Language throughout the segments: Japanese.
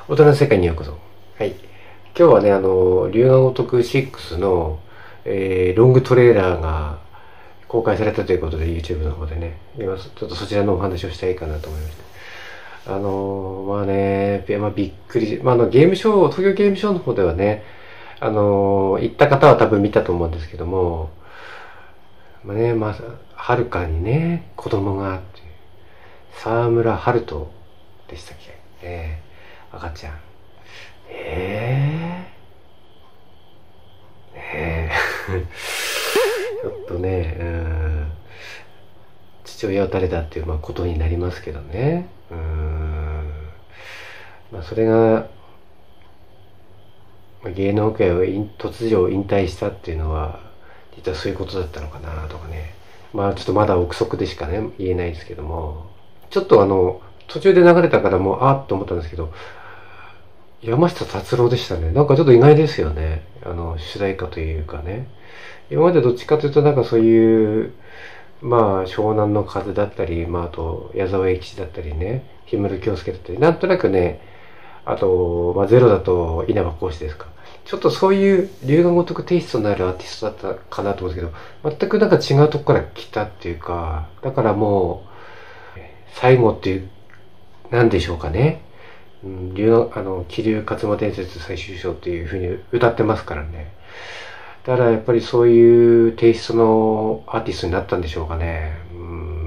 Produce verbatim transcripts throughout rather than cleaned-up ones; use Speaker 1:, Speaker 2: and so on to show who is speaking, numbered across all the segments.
Speaker 1: 大人の世界にようこそ。はい。今日はね、あの、龍が如くろくの、えーロングトレーラーが公開されたということで、YouTube の方でね、今、ちょっとそちらのお話をしたいかなと思いました。あのーまあね、まあ、びっくり、まあ、あの、ゲームショー、東京ゲームショーの方ではね、あのー行った方は多分見たと思うんですけども、まあね、まあ、はるかにね、子供がっていう、沢村春人でしたっけ、えー赤ちゃん。えー、えー、ちょっとね、うん、父親は誰だっていう、まあ、ことになりますけどね。うん、まあ、それが、まあ芸能界を引突如引退したっていうのは、実はそういうことだったのかなとかね。まあ、ちょっとまだ憶測でしかね、言えないですけども、ちょっとあの、途中で流れたからもう、あーっと思ったんですけど、山下達郎でしたね。なんかちょっと意外ですよね。あの、主題歌というかね。今までどっちかというとなんかそういう、まあ、湘南の風だったり、まあ、あと、矢沢永吉だったりね、氷室京介だったり、なんとなくね、あと、まあ、ゼロだと稲葉浩志ですか。ちょっとそういう龍が如くテイストのあるアーティストだったかなと思うんですけど、全くなんか違うとこから来たっていうか、だからもう、最後っていう、なんでしょうかね。うん、龍の、あの、気流勝間伝説最終章っていう風に歌ってますからね。だからやっぱりそういうテイストのアーティストになったんでしょうかね。うん、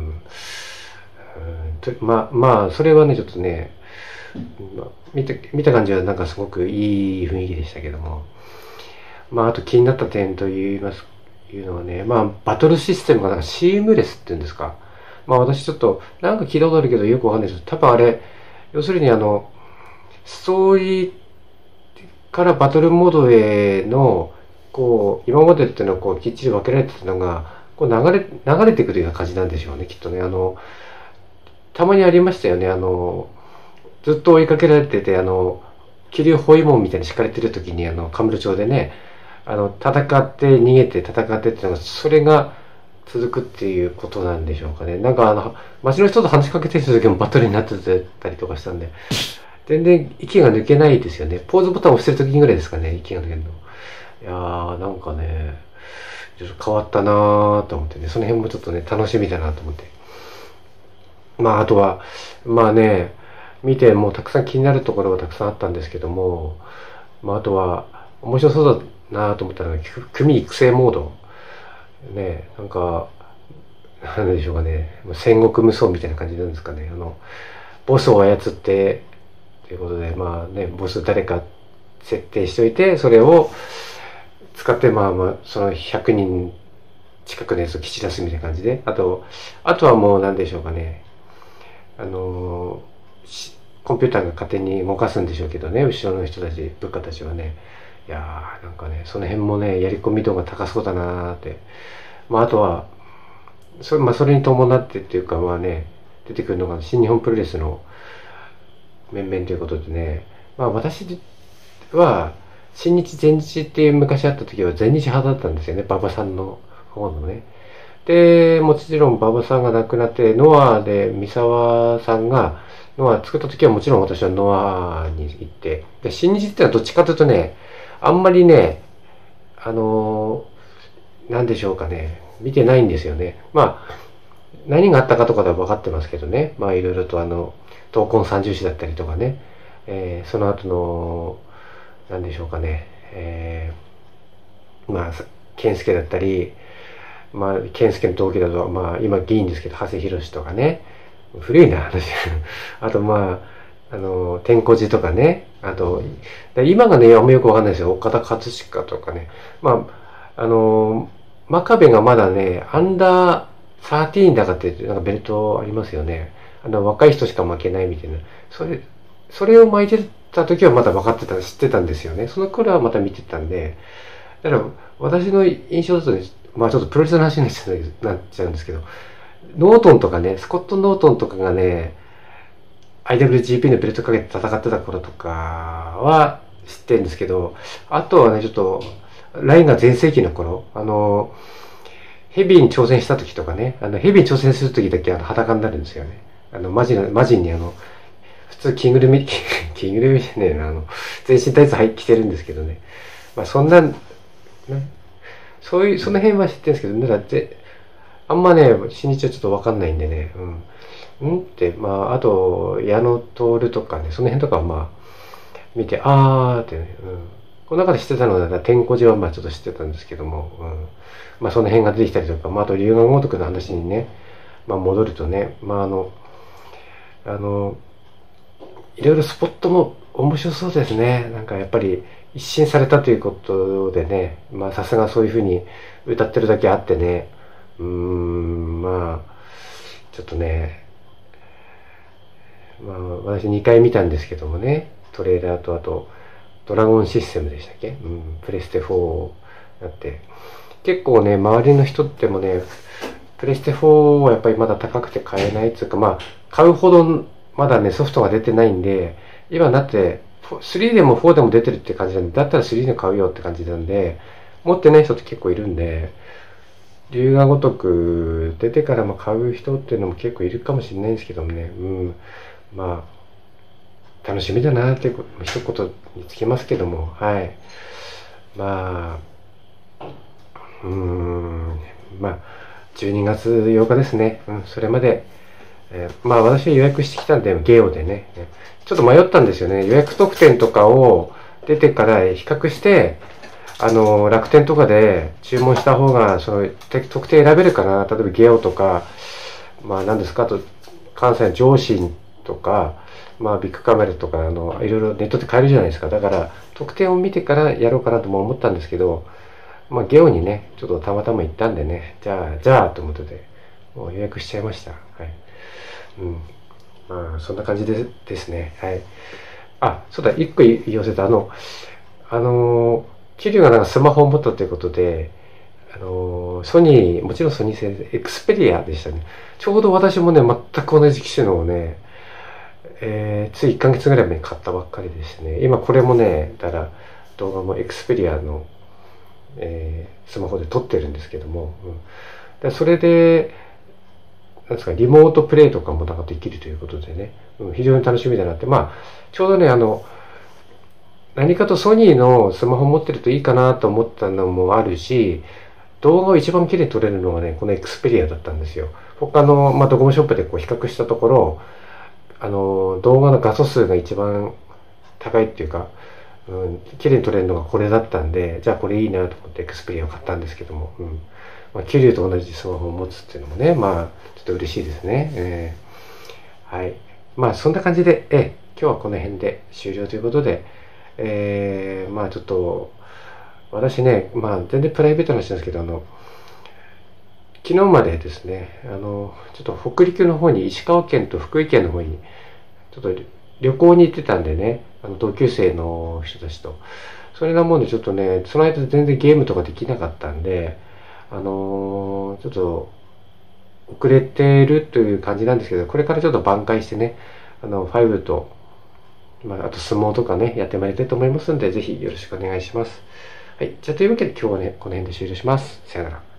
Speaker 1: うんとまあ、まあ、それはね、ちょっとね、まあ、見た、見た感じはなんかすごくいい雰囲気でしたけども。まあ、あと気になった点と言います、いうのはね、まあ、バトルシステムがなんかシームレスっていうんですか。まあ私ちょっと、なんか聞いたことあるけどよくわかんないですけど、多分あれ、要するにあの、ストーリーからバトルモードへの、こう、今までっていうのはこう、きっちり分けられてたのが、こう流れ、流れていくというような感じなんでしょうね、きっとね。あの、たまにありましたよね、あの、ずっと追いかけられてて、あの、桐生包囲網みたいに敷かれてる時に、あの、カムロ町でね、あの、戦って逃げて戦ってっていうのが、それが続くっていうことなんでしょうかね。なんかあの、街の人と話しかけてる時もバトルになってたりとかしたんで、全然息が抜けないですよね。ポーズボタンを押してる時ぐらいですかね、息が抜けるの。いやー、なんかね、ちょっと変わったなーと思ってね、その辺もちょっとね、楽しみだなと思って。まあ、あとは、まあね、見てもうたくさん気になるところがたくさんあったんですけども、まあ、あとは、面白そうだなと思ったのが、組育成モード。ね、なんか、なんでしょうかね、戦国無双みたいな感じなんですかね。あの、ボスを操って、ということで、まあね、ボス誰か設定しておいて、それを使って、まあまあ、そのひゃくにん近くのやつを蹴散らすみたいな感じで、あと、あとはもう何でしょうかね、あのコンピューターが勝手に動かすんでしょうけどね、後ろの人たち、部下たちはね。いやー、なんかね、その辺もね、やり込み度が高そうだなーって。まあ、あとは、それ、まあ、それに伴ってっていうか、まあね、出てくるのが新日本プロレスの面々ということでね、まあ私は、新日前日っていう昔あった時は全日派だったんですよね、馬場さんの方のね。で、もちろん馬場さんが亡くなって、ノアで三沢さんが、ノア作った時はもちろん私はノアに行って、で、新日ってのはどっちかというとね、あんまりね、あのー、なんでしょうかね、見てないんですよね。まあ、何があったかとかでは分かってますけどね。まあいろいろとあの、闘魂三重士だったりとかね。えー、その後の、なんでしょうかね。えー、まあ、健介だったり、まあ、健介の同期だと、まあ今議員ですけど、長谷博士とかね。古いな、話。あとまあ、あの、天候寺とかね。あと、今がね、あんまよくわかんないですよ。岡田葛飾とかね。まあ、あの、真壁がまだね、アンダーサーティーンだかって、なんかベルトありますよね。あの、若い人しか負けないみたいな。それ、それを巻いてた時はまだ分かってた、知ってたんですよね。その頃はまた見てたんで。だから、私の印象だとね、まあちょっとプロレスの話になっちゃうなっちゃうんですけど、ノートンとかね、スコット・ノートンとかがね、アイダブリュージーピー のベルトかけて戦ってた頃とかは知ってるんですけど、あとはね、ちょっと、ラインが全盛期の頃、あの、ヘビーに挑戦した時とかね、あの、ヘビーに挑戦する時だけあの裸になるんですよね。あの、マジの、マジにあの、普通着ぐるみ、着着ぐるみじゃねえな、あの、全身タイツ入着てるんですけどね。まあそんな、ね、そういう、その辺は知ってるんですけど、だって、あんまね、日にちはちょっとわかんないんでね、うん。んって、まあ、あと、矢野徹とかね、その辺とかはまあ、見て、あーってね、うん。この中で知ってたのは、天候寺はまあちょっと知ってたんですけども、うん。まあその辺が出てきたりとか、まああと龍河如くの話にね、まあ戻るとね、まああの、あの、いろいろスポットも面白そうですね。なんかやっぱり一新されたということでね、まあさすがそういうふうに歌ってるだけあってね、うーん、まあ、ちょっとね、まあ私にかい見たんですけどもね、トレーラーとあと、ドラゴンシステムでしたっけ、うん、プレステフォーなって。結構ね、周りの人ってもね、プレステフォーはやっぱりまだ高くて買えないっていうか、まあ、買うほどまだね、ソフトが出てないんで、今だって、スリーでもフォーでも出てるって感じなんで、だったらスリーで買うよって感じなんで、持ってない人って結構いるんで、龍が如く出てからも買う人っていうのも結構いるかもしれないんですけどもね、うん、まあ、楽しみだなって一言につきますけども、はい。まあ、うーん、まあ、じゅうにがつようかですね。うん、それまで、えーまあ私は予約してきたんで、ゲオでね、ちょっと迷ったんですよね。予約特典とかを出てから比較して、あの、楽天とかで注文した方が、その、特典選べるかな。例えばゲオとか、まあ何ですか、あと、関西の上信とか、まあビッグカメラとか、あの、いろいろネットで買えるじゃないですか。だから、特典を見てからやろうかなとも思ったんですけど、まあゲオにね、ちょっとたまたま行ったんでね、じゃあ、じゃあ、と思ってて、もう予約しちゃいました。はい。うん。まあ、そんな感じでですね。はい。あ、そうだ、一個言い寄せた。あの、あの、キリュウがなんかスマホを持ったということで、あの、ソニー、もちろんソニー製で、エクスペリアでしたね。ちょうど私もね、全く同じ機種のをね、えー、ついいっかげつぐらい前に買ったばっかりでしてね、今これもね、だから動画もエクスペリアの、えー、スマホで撮ってるんですけども、うん、でそれで、なんですか、リモートプレイとかもなんかできるということでね、うん、非常に楽しみだなって。まあ、ちょうどね、あの、何かとソニーのスマホ持ってるといいかなと思ったのもあるし、動画を一番綺麗に撮れるのがね、このエクスペリアだったんですよ。他の、まあ、ドコモショップでこう比較したところ、あの、動画の画素数が一番高いっていうか、うん、綺麗に撮れるのがこれだったんで、じゃあこれいいなと思ってエクスペリアを買ったんですけども、うん。まあ、キリュウと同じスマホを持つっていうのもね、まあ、ちょっと嬉しいですね。えー、はい。まあ、そんな感じで、えー、今日はこの辺で終了ということで、えー、まあちょっと、私ね、まあ全然プライベートな話なんですけど、あの、昨日までですね、あの、ちょっと北陸の方に、石川県と福井県の方に、ちょっと旅行に行ってたんでね、あの同級生の人たちと。それなもんでちょっとね、その間全然ゲームとかできなかったんで、あのーちょっと遅れてるという感じなんですけど、これからちょっと挽回してね、あの、ファイブと、まあ、あと相撲とかね、やってまいりたいと思いますんで、ぜひよろしくお願いします。はい。じゃあというわけで今日はね、この辺で終了します。さよなら。